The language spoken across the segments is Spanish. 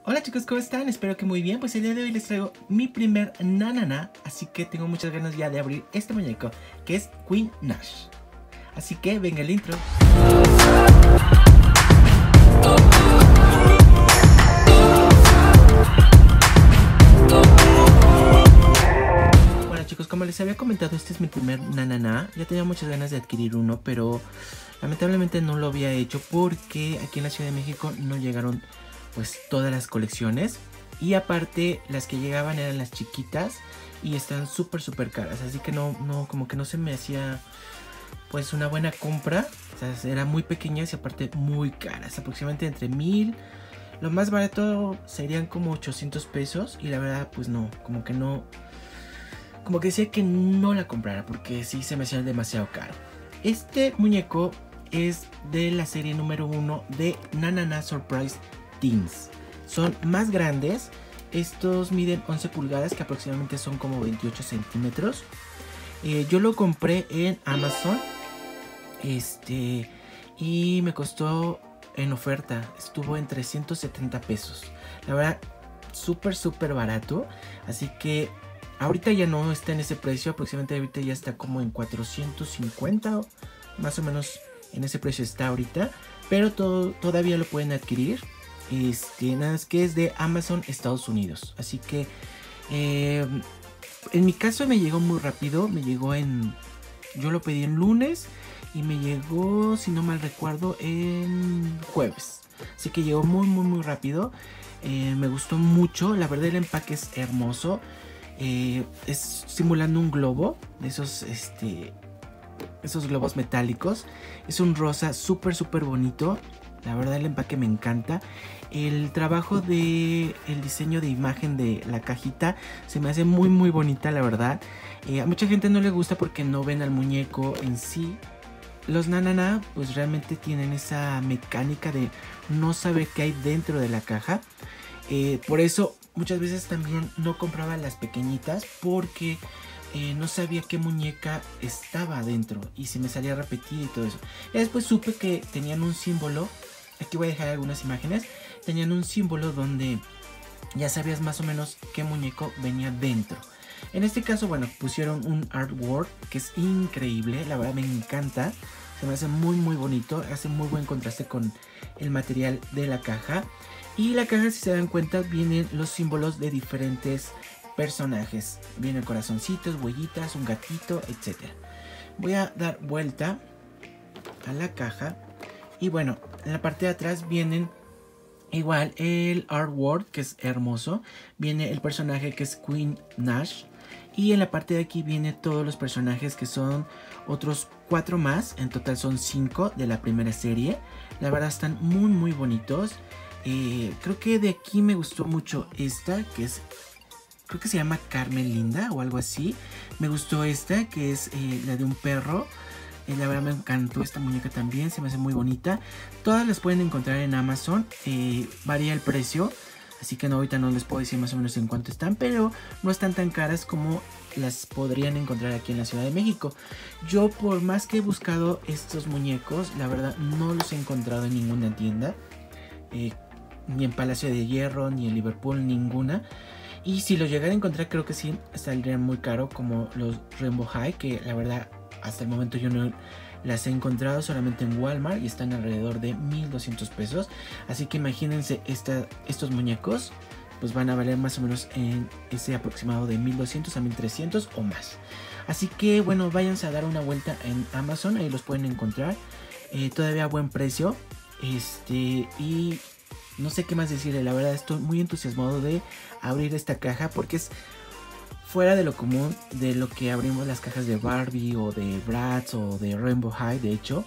Hola chicos, ¿cómo están? Espero que muy bien. Pues el día de hoy les traigo mi primer nanana, así que tengo muchas ganas ya de abrir este muñeco, que es Queen Nash. Así que venga el intro. Bueno chicos, como les había comentado, este es mi primer nanana. Ya tenía muchas ganas de adquirir uno, pero lamentablemente no lo había hecho porque aquí en la Ciudad de México no llegaron pues todas las colecciones, y aparte las que llegaban eran las chiquitas y están súper caras, así que como que no se me hacía pues una buena compra. O sea, eran muy pequeñas y aparte muy caras, aproximadamente entre 1000, lo más barato serían como 800 pesos, y la verdad pues no, como que decía que no la comprara porque sí se me hacía demasiado caro. Este muñeco es de la serie número 1 de Nanana Surprise Teens. Son más grandes. Estos miden 11 pulgadas, que aproximadamente son como 28 centímetros. Yo lo compré en Amazon. Y me costó en oferta. Estuvo en 370 pesos. La verdad, súper barato. Así que ahorita ya no está en ese precio. Aproximadamente ahorita ya está como en 450. Más o menos en ese precio está ahorita. Pero todavía lo pueden adquirir. Nada más que es de Amazon Estados Unidos. Así que en mi caso me llegó muy rápido. Yo lo pedí en lunes y me llegó, si no mal recuerdo, en jueves. Así que llegó muy rápido. Me gustó mucho. La verdad, el empaque es hermoso. Es simulando un globo. Esos globos metálicos. Es un rosa súper bonito. La verdad, el empaque me encanta. El trabajo de el diseño de imagen de la cajita se me hace muy bonita, la verdad. A mucha gente no le gusta porque no ven al muñeco en sí. Los nanana pues realmente tienen esa mecánica de no saber qué hay dentro de la caja. Por eso muchas veces también no compraba las pequeñitas, porque no sabía qué muñeca estaba adentro y se me salía a repetir y todo eso. Y después supe que tenían un símbolo. Aquí voy a dejar algunas imágenes. Tenían un símbolo donde ya sabías más o menos qué muñeco venía dentro. En este caso, bueno, pusieron un artwork que es increíble. La verdad me encanta. Se me hace muy bonito. Hace muy buen contraste con el material de la caja. Y la caja, si se dan cuenta, vienen los símbolos de diferentes personajes. Vienen corazoncitos, huellitas, un gatito, etc. Voy a dar vuelta a la caja. Y bueno, en la parte de atrás vienen igual el artwork, que es hermoso. Viene el personaje que es Queen Nash. Y en la parte de aquí viene todos los personajes, que son otros 4 más. En total son 5 de la primera serie. La verdad están muy bonitos. Creo que de aquí me gustó mucho esta, que es... creo que se llama Carmen Linda o algo así. Me gustó esta, que es la de un perro. La verdad me encantó esta muñeca también, se me hace muy bonita. Todas las pueden encontrar en Amazon. Varía el precio, así que ahorita no les puedo decir más o menos en cuánto están, pero no están tan caras como las podrían encontrar aquí en la Ciudad de México. Yo, por más que he buscado estos muñecos, la verdad no los he encontrado en ninguna tienda. Ni en Palacio de Hierro, ni en Liverpool, ninguna. Y si los llegara a encontrar, creo que sí saldrían muy caro, como los Rainbow High, que la verdad hasta el momento yo no las he encontrado, solamente en Walmart, y están alrededor de 1200 pesos. Así que imagínense, estos muñecos pues van a valer más o menos en ese aproximado de 1200 a 1300 o más. Así que bueno, váyanse a dar una vuelta en Amazon, ahí los pueden encontrar todavía a buen precio. Y no sé qué más decirle, la verdad estoy muy entusiasmado de abrir esta caja, porque es fuera de lo común de lo que abrimos las cajas de Barbie o de Bratz o de Rainbow High, de hecho.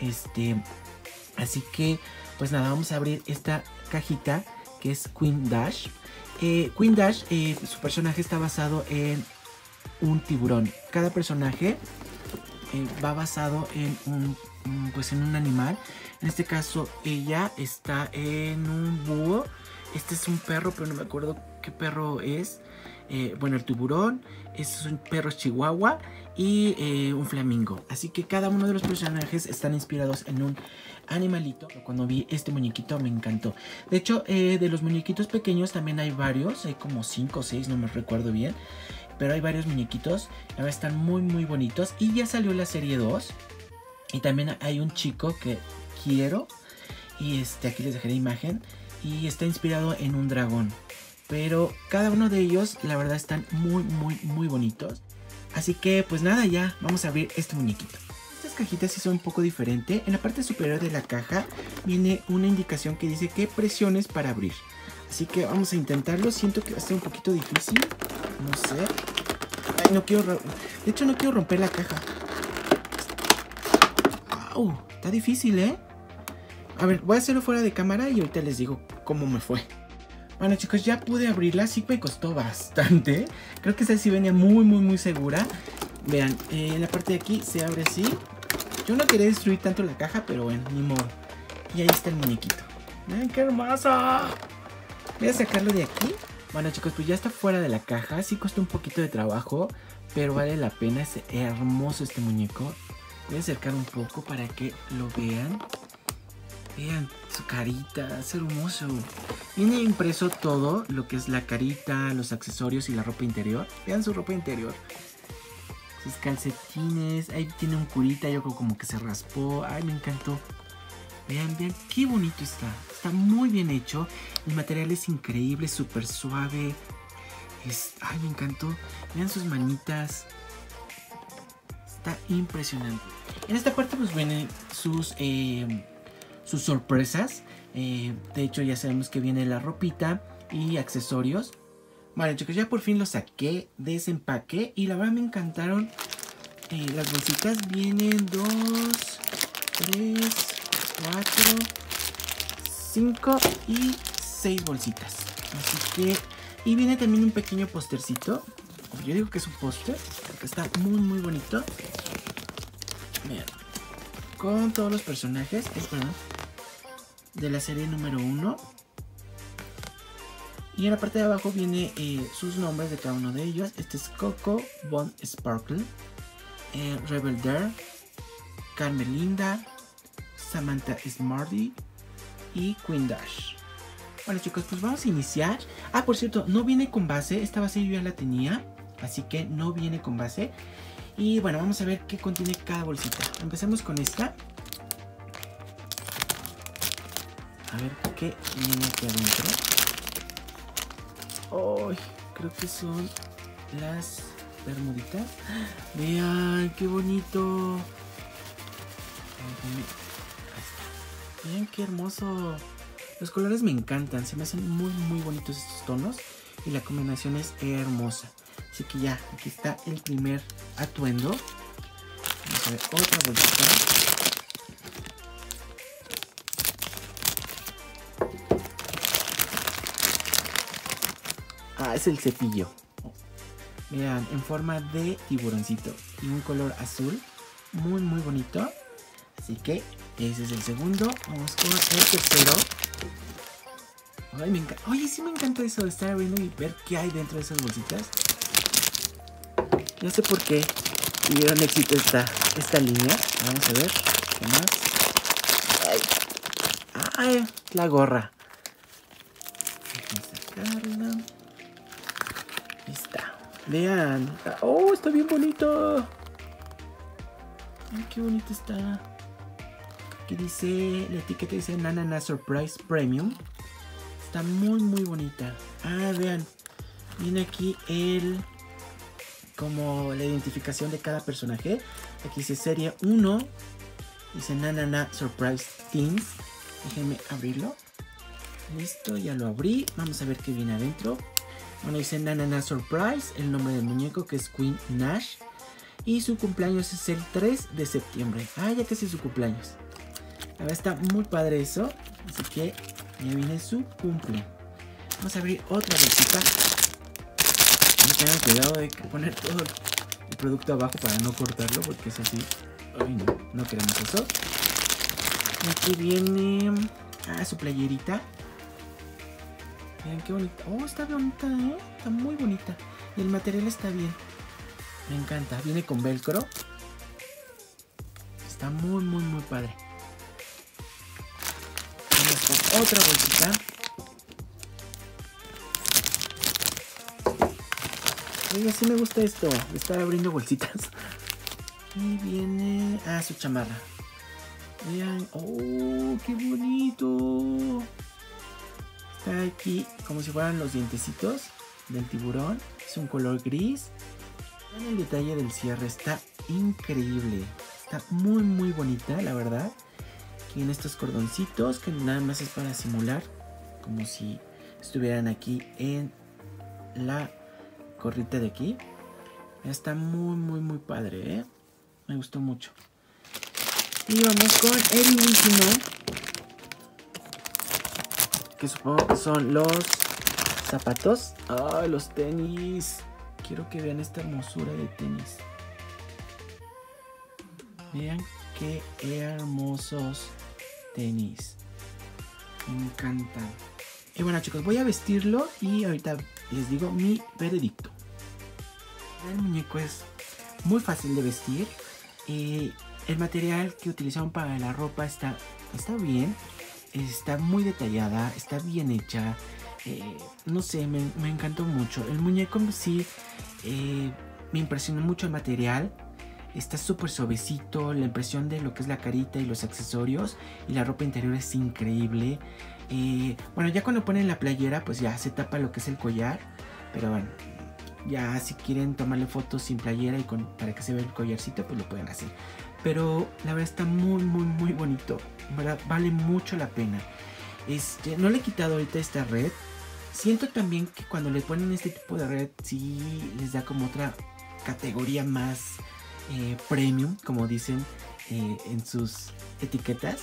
Así que pues nada, vamos a abrir esta cajita, que es Queen Dash. Queen Dash, su personaje está basado en un tiburón. Cada personaje va basado en un animal. En este caso ella está en un búho. Este es un perro, pero no me acuerdo qué perro es. Bueno, el tiburón. Este es un perro chihuahua y un flamingo. Así que cada uno de los personajes están inspirados en un animalito. Cuando vi este muñequito me encantó. De hecho, de los muñequitos pequeños también hay varios. Hay como 5 o 6, no me recuerdo bien. Pero hay varios muñequitos. La verdad están muy muy bonitos. Y ya salió la serie 2. Y también hay un chico que quiero. Y aquí les dejaré imagen. Y está inspirado en un dragón. Pero cada uno de ellos la verdad están muy muy muy bonitos. Así que pues nada, ya vamos a abrir este muñequito. Estas cajitas sí son un poco diferentes. En la parte superior de la caja viene una indicación que dice qué presiones para abrir. Así que vamos a intentarlo. Siento que va a ser un poquito difícil. No sé. Ay, no quiero... De hecho no quiero romper la caja. ¡Au! Está difícil, ¿eh? A ver, voy a hacerlo fuera de cámara y ahorita les digo cómo me fue. Bueno chicos, ya pude abrirla, sí me costó bastante. Creo que esta sí venía muy muy muy segura. Vean, en la parte de aquí se abre así. Yo no quería destruir tanto la caja, pero bueno, ni modo. Y ahí está el muñequito. ¡Miren qué hermoso! Voy a sacarlo de aquí. Bueno chicos, pues ya está fuera de la caja. Sí costó un poquito de trabajo, pero vale la pena. Es hermoso este muñeco. Voy a acercar un poco para que lo vean. Vean su carita, es hermoso. Viene impreso todo lo que es la carita, los accesorios y la ropa interior. Vean su ropa interior. Sus calcetines. Ahí tiene un curita, yo creo como que se raspó. Ay, me encantó. Vean, vean qué bonito está. Está muy bien hecho. El material es increíble, súper suave. Ay, me encantó. Vean sus manitas. Está impresionante. En esta parte pues vienen sus sorpresas. De hecho ya sabemos que viene la ropita y accesorios. Vale chicos, ya por fin lo saqué de ese empaque y la verdad me encantaron. Las bolsitas vienen 2, 3, 4, 5 y 6 bolsitas. Así que... Y viene también un pequeño postercito. Yo digo que es un póster porque está muy muy bonito. Miren, con todos los personajes de la serie número 1. Y en la parte de abajo viene sus nombres de cada uno de ellos. Este es Coco Von Sparkle, Rebel Dare, Carmelinda, Samantha Smarty y Queen Dash. Bueno chicos, pues vamos a iniciar. Ah, por cierto, no viene con base. Esta base yo ya la tenía, así que no viene con base. Y bueno, vamos a ver qué contiene cada bolsita. Empecemos con esta. A ver qué viene aquí adentro. Oh, creo que son las bermuditas. Vean, qué bonito. Vean qué hermoso. Los colores me encantan. Se me hacen muy muy bonitos estos tonos. Y la combinación es hermosa. Así que ya, aquí está el primer atuendo. Vamos a ver otra bolsita. Ah, es el cepillo. Vean, en forma de tiburoncito. Y un color azul. Muy, muy bonito. Así que ese es el segundo. Vamos con el tercero. Ay, me encanta. Oye, sí me encanta eso de estar abriendo y ver qué hay dentro de esas bolsitas. No sé por qué tuvieron éxito esta línea. Vamos a ver. ¿Qué más? Ay, la gorra. Déjenme sacarla. Ahí está. Vean. Oh, está bien bonito. Ay, qué bonito está. Aquí dice, la etiqueta dice Nanana Surprise Premium. Está muy muy bonita. Ah, vean. Viene aquí como la identificación de cada personaje. Aquí dice serie 1. Dice Nanana Surprise Teens. Déjenme abrirlo. Listo, ya lo abrí. Vamos a ver qué viene adentro. Bueno, dice Nanana Surprise. El nombre del muñeco que es Queen Nash. Y su cumpleaños es el 3 de septiembre. Ah, ya casi es su cumpleaños. La verdad está muy padre eso. Así que ya viene su cumple. Vamos a abrir otra bolsita. Tengan cuidado de poner todo el producto abajo para no cortarlo, porque es así. Ay, no queremos eso. Aquí viene su playerita. Miren qué bonita. Oh, está bonita, ¿eh? Está muy bonita. Y el material está bien. Me encanta. Viene con velcro. Está muy, muy, muy padre. Vamos con otra bolsita. Oiga, sí me gusta esto, de estar abriendo bolsitas. Y viene... Ah, su chamarra. Vean. ¡Oh, qué bonito! Está aquí como si fueran los dientecitos del tiburón. Es un color gris. Vean el detalle del cierre. Está increíble. Está muy, muy bonita, la verdad. Tiene estos cordoncitos que nada más es para simular. Como si estuvieran aquí en la gorrita de aquí. Está muy, muy, muy padre, ¿eh? Me gustó mucho. Y vamos con el último, que supongo que son los zapatos. ¡Ay, los tenis! Quiero que vean esta hermosura de tenis. Vean qué hermosos tenis. Me encantan. Y bueno, chicos, voy a vestirlo y ahorita les digo mi veredicto. El muñeco es muy fácil de vestir. El material que utilizaron para la ropa está bien. Está muy detallada, está bien hecha. No sé, me encantó mucho. El muñeco en sí me impresionó mucho el material. Está súper suavecito. La impresión de lo que es la carita y los accesorios y la ropa interior es increíble. Bueno, ya cuando ponen la playera, pues ya se tapa lo que es el collar. Pero bueno, ya si quieren tomarle fotos sin playera y para que se vea el collarcito, pues lo pueden hacer. Pero la verdad está muy, muy, muy bonito. ¿Verdad? Vale mucho la pena. No le he quitado ahorita esta red. Siento también que cuando le ponen este tipo de red, sí les da como otra categoría más premium, como dicen en sus etiquetas.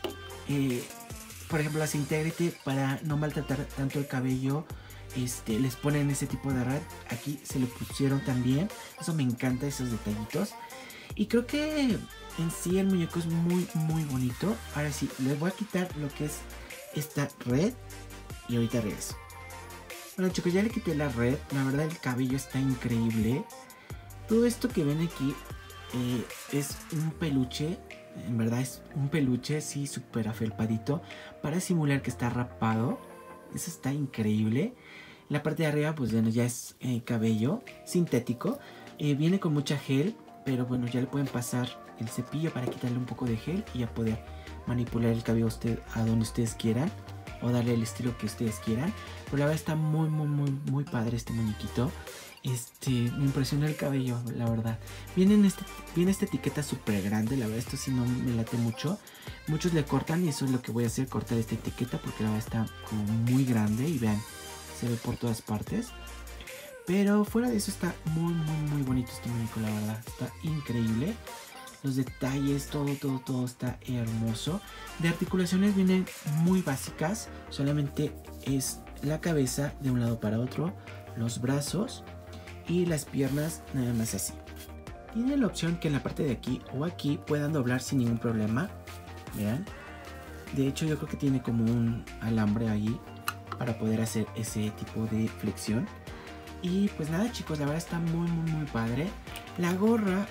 Por ejemplo, las Integrity, para no maltratar tanto el cabello, les ponen ese tipo de red. Aquí se lo pusieron también. Eso me encanta, esos detallitos. Y creo que en sí el muñeco es muy, muy bonito. Ahora sí, les voy a quitar lo que es esta red y ahorita regreso. Bueno, chicos, ya le quité la red. La verdad, el cabello está increíble. Todo esto que ven aquí es un peluche. En verdad es un peluche, sí, súper afelpadito, para simular que está rapado. Eso está increíble. La parte de arriba, pues bueno, ya es cabello sintético. Viene con mucha gel, pero bueno, ya le pueden pasar el cepillo para quitarle un poco de gel y ya poder manipular el cabello a donde ustedes quieran, o darle el estilo que ustedes quieran. Pero la verdad está muy, muy, muy, muy padre este muñequito. Me impresionó el cabello, la verdad. Viene esta etiqueta súper grande. La verdad, esto sí no me late mucho. Muchos le cortan y eso es lo que voy a hacer, cortar esta etiqueta, porque la verdad está como muy grande. Y vean, se ve por todas partes. Pero fuera de eso está muy, muy, muy bonito este muñeco, la verdad. Está increíble. Los detalles, todo está hermoso. De articulaciones vienen muy básicas. Solamente es la cabeza de un lado para otro, los brazos y las piernas nada más así. Tiene la opción que en la parte de aquí o aquí puedan doblar sin ningún problema. Vean. De hecho, yo creo que tiene como un alambre ahí para poder hacer ese tipo de flexión. Y pues nada, chicos, la verdad está muy, muy, muy padre. La gorra,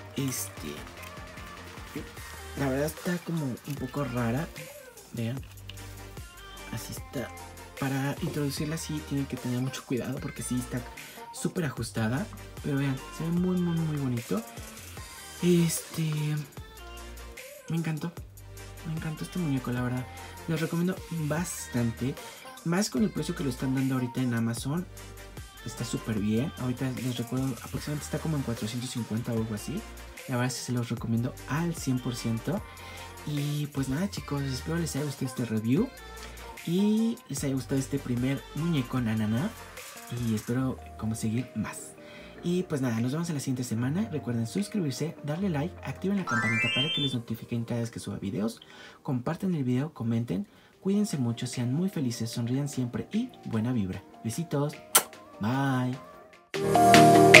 la verdad está como un poco rara. Vean. Así está. Para introducirla así tienen que tener mucho cuidado, porque sí está súper ajustada. Pero vean, se ve muy, muy, muy bonito. Me encantó. Me encantó este muñeco, la verdad. Los recomiendo bastante. Más con el precio que lo están dando ahorita en Amazon. Está súper bien. Ahorita les recuerdo, aproximadamente está como en 450 o algo así. La verdad es que se los recomiendo al 100%. Y pues nada, chicos, espero les haya gustado este review y les haya gustado este primer muñeco Nanana. Y espero conseguir más. Y pues nada, nos vemos en la siguiente semana. Recuerden suscribirse, darle like, activen la campanita para que les notifiquen cada vez que suba videos. Compartan el video, comenten. Cuídense mucho, sean muy felices, sonrían siempre y buena vibra. Besitos. Bye.